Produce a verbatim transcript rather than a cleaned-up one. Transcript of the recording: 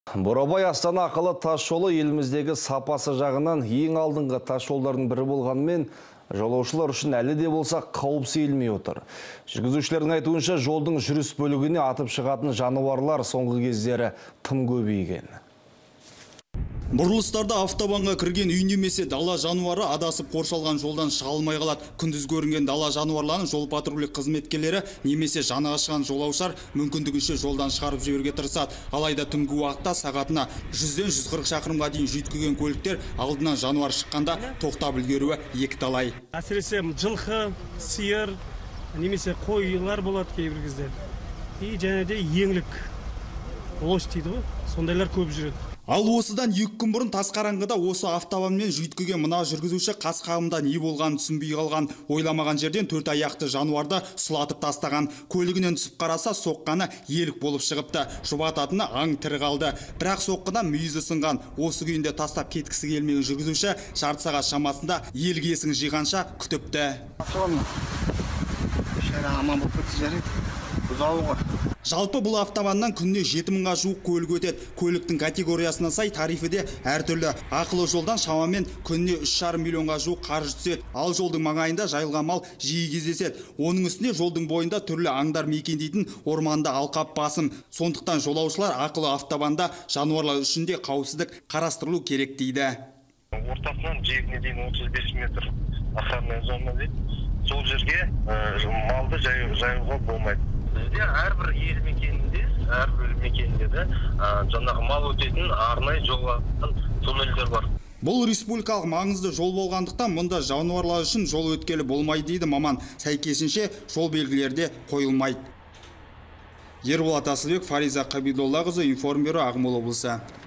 Бурабай Астана ақылы тас жолы еліміздегі сапасы жағынан ең алдыңғы тас жолдардың бірі болғанымен, жолаушылар үшін әлі де болса қауіп сейілмей отыр. Жүргізушілердің айтуынша, жолдың жүріс бөлігіне атып шығатын жануарлар соңғы кездері тым көбейген. Бұрылыстарда автобанға кірген үй немесе дала жануары адасып қоршалған жолдан шыға алмай қалады. Күндіз көрінген дала жануарларын жол патрульдік қызметкерлері немесе жаны ашыған жолаушылар мүмкіндігінше жолдан шығарып жіберуге тырысады. Алайда түнгі уақытта сағатына жүзден жүз қырық шақырымға дейін жүйткіген көліктер алдынан жануар шыққанда тоқтап үлгеруі екіталай. Әсіресе жылқы, сиыр, немесе қойлар болады кейбір кезде. И және де еңлік, лось дейді ғой, сондайлар көп жүреді. Ал осыдан екі күн бұрын тас қараңғыда осы автобанмен жүйткіген мына жүргізуші қас қағымда не болғанын түсінбей қалған. Ойламаған жерден төрт аяқты жануарды сұлатып тастаған. Көлігінен түсіп қараса, соққаны елік болып шығыпты. Жұбататыны аң тірі қалды. Бірақ соққыдан мүйізі сынған. Осы күйінде тастап кеткісі келмеген жүргізуші жарты сағат шамасында елік есін жиғанша күтіпті. Жалпы бұл автобаннан күніне жеті мыңға жуық көлік өтеді. Көліктің категориясына сай тарифі де әртүрлі. Ақылы жолдан шамамен күніне үш жарым миллионға жуық қаржы түседі. Ал жолдың маңайында жайылған мал жиі кездеседі. Оның үстіне жолдың бойында түрлі аңдар мекендейтін орманда алқап басым. Сондықтан жолаушылар ақылы автобанда жануарлар үшін де қауіпсіздік қарастырылу керек дейді. Ортасынан жиегіне дейін отыз бес метр охранная зона дейді. Сол жерге малды жаюға болмайды. Бізде әрбір елді мекенінде, әрбір мекенінде де жаңағы мал өтетін арнайы жолған туннельдер бар. Бұл республикалық маңызды жол болғандықтан мұнда жануарлар үшін жол өткелі болмайды дейді маман. Сәйкесінше жол белгілері де қойылмайды. Ерболат Асылбек, Фариза Қабидоллақызы, Информбюро, Ақмола облысы.